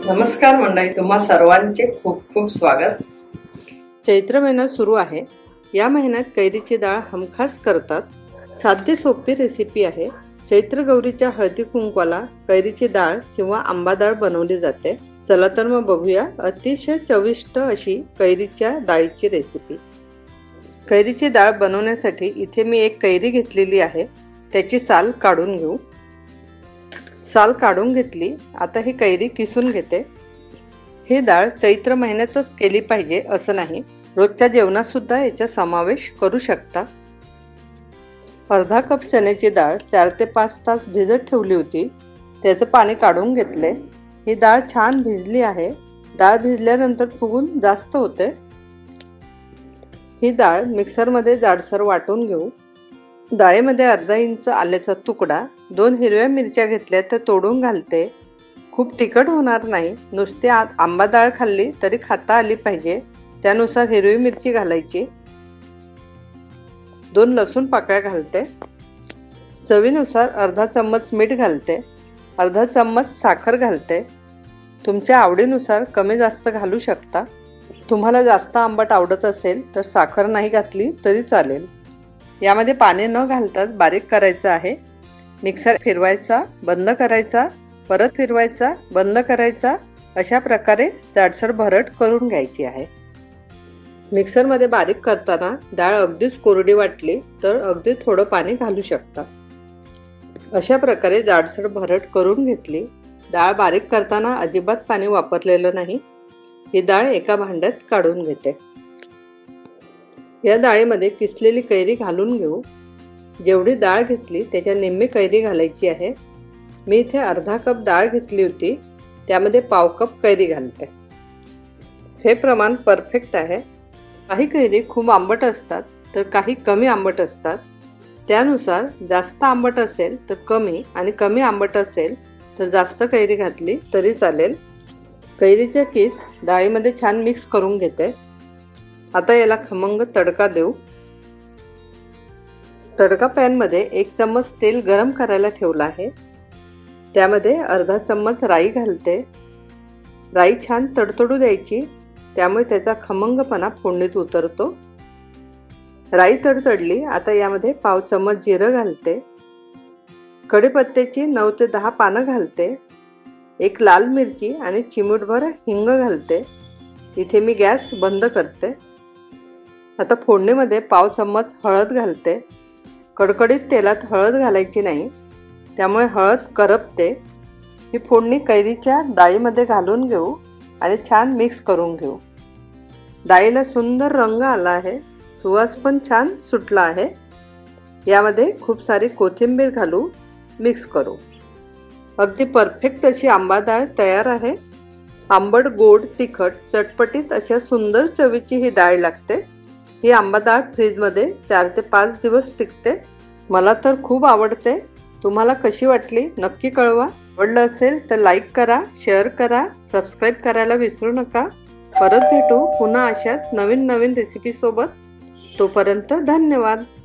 नमस्कार मंडळी, तुम्हा सर्वांचे खूप खूप स्वागत। चैत्र महिना सुरू आहे। या महिन्यात कैरीची डाळ हमखास करतात। साधी सोपी रेसिपी आहे। चैत्र गौरीच्या हळदी कुंकवाला कैरीची डाळ किंवा आंबा डाळ बनवली जाते। चला तर मग बघूया अतिशय चविष्ट अशी कैरीच्या डाळीची रेसिपी। कैरीची डाळ बनवण्यासाठी इथे मी एक कैरी घेतलेली आहे। त्याची साल काढून घेऊ। साल काढून घेतली। आता ही कैरी किसून घेते। ही डाळ चैत्र महिन्यातच केली पाहिजे असं नाही, रोजच्या जेवणात सुद्धा याचा समावेश करू शकता। अर्धा कप चण्याची डाळ 4 ते 5 तास भिजत ठेवली होती। त्याचं पाणी काढून घेतले। ही डाळ छान भिजली आहे। डाळ भिजल्यानंतर फुगून जास्त होते। ही डाळ मिक्सर मध्ये जाडसर वाटून घेऊ। डाळीमध्ये अर्धा इंच आल्याचा तुकडा, 2 हिरव्या मिरच्या घेतल्या तर तोडून घालते। खूप तिखट होणार नाही, नुसती आंबा डाळ खाल्ली तरी खाता आली पाहिजे त्यानुसार हिरवी मिरची घालायची। 2 लसूण पाकळ्या घालते। चवीनुसार अर्धा चम्मच मीठ घालते। अर्धा चम्मच साखर घालते। तुमच्या आवडीनुसार कमी जास्त घालू शकता। तुम्हाला जास्त आंबट आवडत असेल तर साखर नाही घातली तरी चालेल। यामध्ये पाणी न घालताच बारीक करायचं आहे। मिक्सर फिरवायचा, बंद करायचा, परत फिरवायचा, बंद करायचा, अशा प्रकारे जाडसर भरड करून घ्यायची आहे। मिक्सर मध्ये बारीक करताना डाळ अगदीच कोरडी वाटली तर अगदी थोडं पाणी घालू शकता। अशा प्रकारे जाडसर भरड करून घेतली। डाळ बारीक करताना अजिबात पाणी वापरलेलं नाही। ही डाळ एका भांड्यात काढून घेते। या डाळीमध्ये किसलेली कैरी घालून घेऊ। जेवढी डाळ घेतली त्याच्या निम्मी कैरी घालायची आहे। मी इथे अर्धा कप डाळ घेतली होती, त्यामध्ये पाव कप कैरी घालते। हे प्रमाण परफेक्ट आहे। काही कैरी खूप आंबट असतात तर काही कमी आंबट असतात। त्यानुसार जास्त आंबट असेल तर कमी आणि कमी आंबट असेल तर जास्त कैरी घातली तरी चालेल। कैरीचे किस डाळीमध्ये छान मिक्स करून घेते। आता याला खमंग तडका देऊ। तडका पॅन मध्ये 1 चम्मच तेल गरम करायला ठेवला आहे। त्यामध्ये अर्धा चम्मच राई घालते। राई छान तडतडू द्यायची, त्यामुळे त्याचा खमंगपणा फोडणीत उतरतो। राई तडतडली। आता यामध्ये पाव चम्मच जिरं घालते। कढीपत्त्याची 9 ते 10 पानं घालते। 1 लाल मिरची आणि चिमूटभर हिंग घालते। इथे मी गॅस बंद करते। आता फोडणीमध्ये पाव चम्मच हळद घालते। कडकडीत तेलात हळद घालायची नाही, त्यामुळे हळद करपते। ही फोडणी कैरीच्या डाळीमध्ये घालून घेऊ आणि छान मिक्स करून घेऊ। डाळीला सुंदर रंग आला आहे, सुवास पण छान सुटला आहे। यामध्ये खूप सारी कोथिंबीर घालू, मिक्स करू। अगदी परफेक्ट अशी आंबा डाळ तयार आहे। आंबट, गोड, तिखट, चटपटीत अशा सुंदर चवीची ही डाळ लागते। ही आंबा डाळ फ्रीजमध्ये 4 ते 5 दिवस टिकते। मला तर खूप आवडते। तुम्हाला कशी वाटली नक्की कळवा। आवडलं असेल तर लाईक करा, शेअर करा, सबस्क्राईब करायला विसरू नका। परत भेटू पुन्हा अशाच नवीन रेसिपी सोबत। तोपर्यंत धन्यवाद।